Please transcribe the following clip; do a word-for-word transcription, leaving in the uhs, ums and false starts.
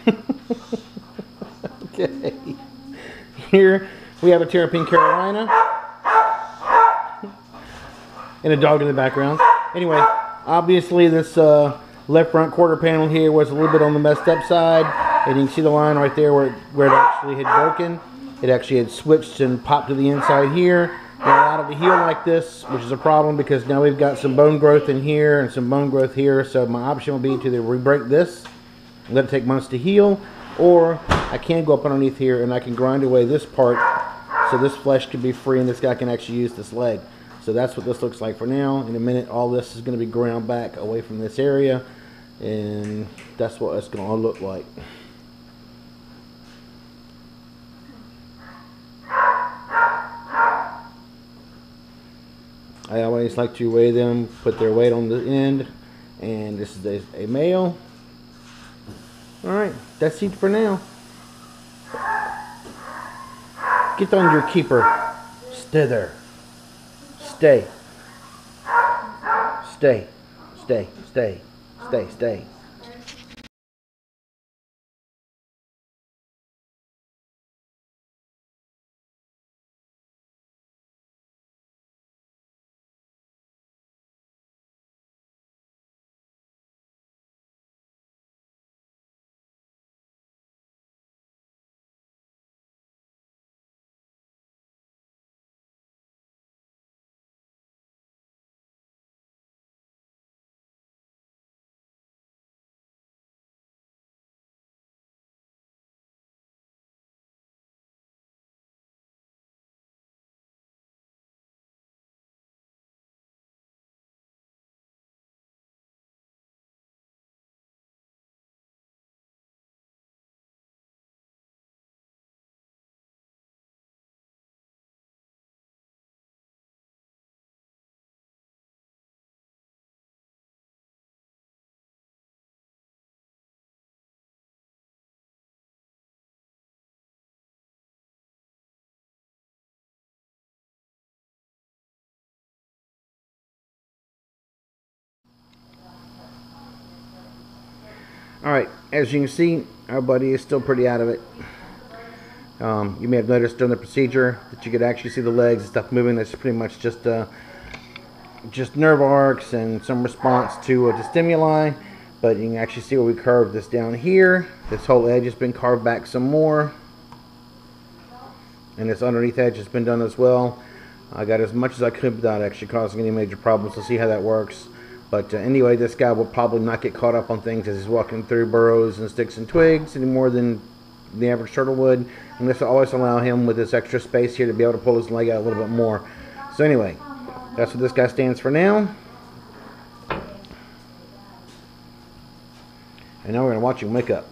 Okay. Here we have a Terrapin Carolina. And a dog in the background. Anyway, obviously this uh, left front quarter panel here was a little bit on the messed up side. And you can see the line right there where it, where it actually had broken. It actually had switched and popped to the inside here. It allowed it to heal like this, which is a problem because now we've got some bone growth in here and some bone growth here. So my option will be to either re-break this, let it take months to heal, or I can go up underneath here and I can grind away this part so this flesh can be free and this guy can actually use this leg. So that's what this looks like for now. In a minute, all this is going to be ground back away from this area, and that's what it's going to look like. I always like to weigh them, put their weight on the end, and this is a, a male. Alright, that's it for now. Get on your keeper. Stay there. Stay. Stay. Stay. Stay. Stay. Stay. Alright, as you can see, our buddy is still pretty out of it. Um, you may have noticed during the procedure that you could actually see the legs and stuff moving. That's pretty much just uh, just nerve arcs and some response to uh, the stimuli. But you can actually see where we carved this down here. This whole edge has been carved back some more. And this underneath edge has been done as well. I got as much as I could without actually causing any major problems. We'll see how that works. But uh, anyway, this guy will probably not get caught up on things as he's walking through burrows and sticks and twigs any more than the average turtle would. And this will always allow him, with this extra space here, to be able to pull his leg out a little bit more. So anyway, that's what this guy stands for now. And now we're going to watch him wake up.